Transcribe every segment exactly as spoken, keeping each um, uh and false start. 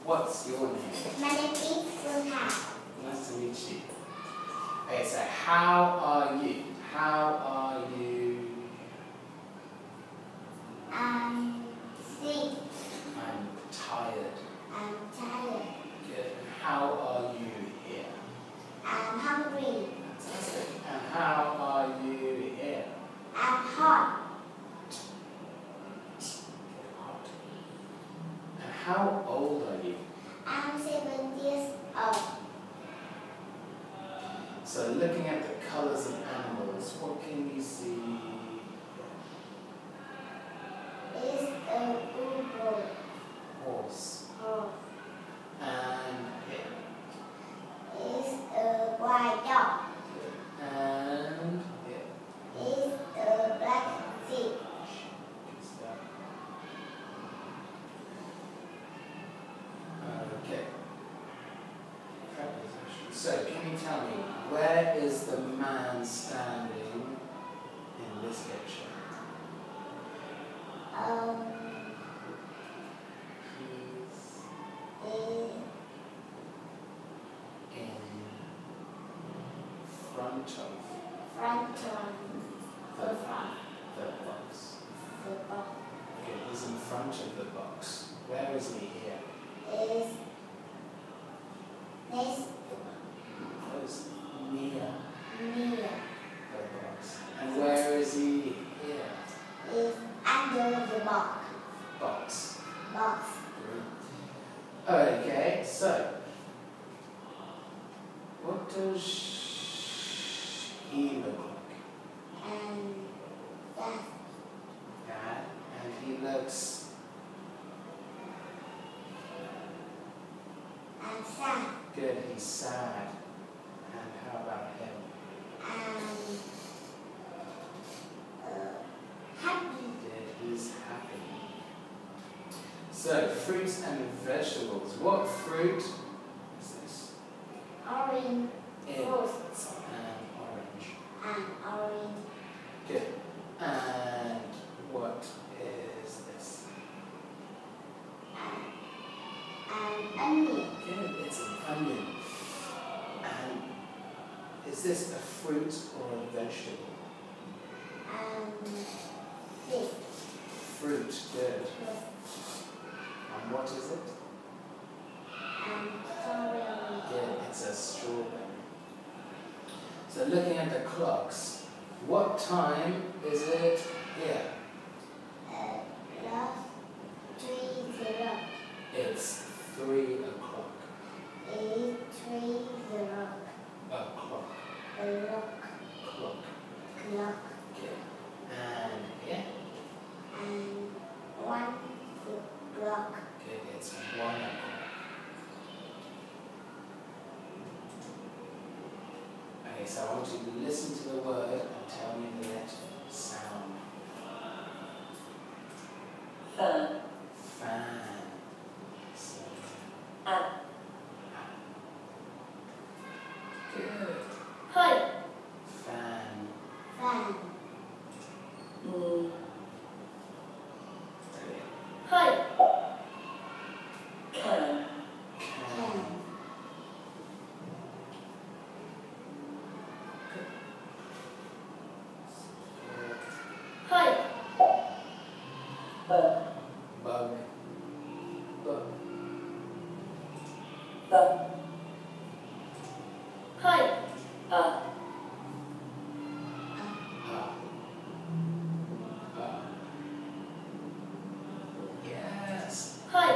What's your name? My name is Phương. Nice to meet you. Okay, so how are you? How are you? I'm sick. I'm tired. I'm tired. Good. How are you here? I'm hungry. Fantastic. And how are you here? I'm hot. Hot. And how old are you? I'm seven years old. So looking at the colours of animals, what can you see? It's a eagle. Horse. Horse. And here. It's a white dog. And here. It's a black sheep. Good stuff. Okay. So, can you tell me, where is the man standing in this picture? Um, He's it's in front of front of the, the front. the box. The box. Okay, he's in front of the box. Where is he here? Is next Close near near. the box. And where is he here? Is under the box. Box. Box. Okay, so what does he look like? And that. That, and he looks And sad. good. He's sad. And how about him? And uh, happy. Good. He's happy. So fruits and vegetables. What fruit is this? Orange. It's an orange. And orange. Good. And what is this? And onion. Good. It's an onion. And is this a fruit or a vegetable? And fish. Fruit. Good. And what is it? And strawberry. Good. It's a strawberry. So looking at the clocks, what time is it here? Uh, love. Three zero. It's three o'clock. Eight three zero. O'clock. Clock. Clock. Clock. Good. And here? And one o'clock. Good. It's one o'clock. Okay, so I want you to listen to the word and tell me the letter sound. Fan. Fan. So, An. good. Hơi. Fan. Fan. Mm. Brilliant. Hơi. Can. Can. Hơi. Bug. Bug. Bug. Bug. Hơi. A. Ah. Ah. Yes. Hơi.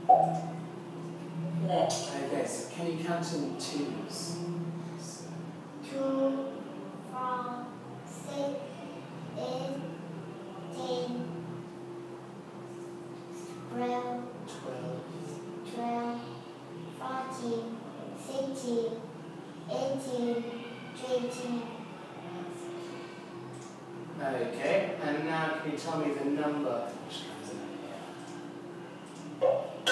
Let. Okay, so can you count in twos? So, Two, four, six, eight, ten, twelve, twelve. twelve, fourteen, sixteen, eighteen, twenty. Okay, and now can you tell me the number which comes in here?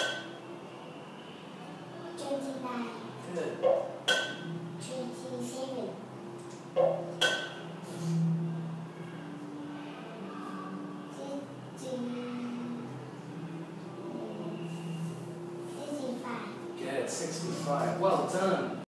Twenty-nine, Good. twenty-seven, fifty, fifty-five. sixty-five. Well done.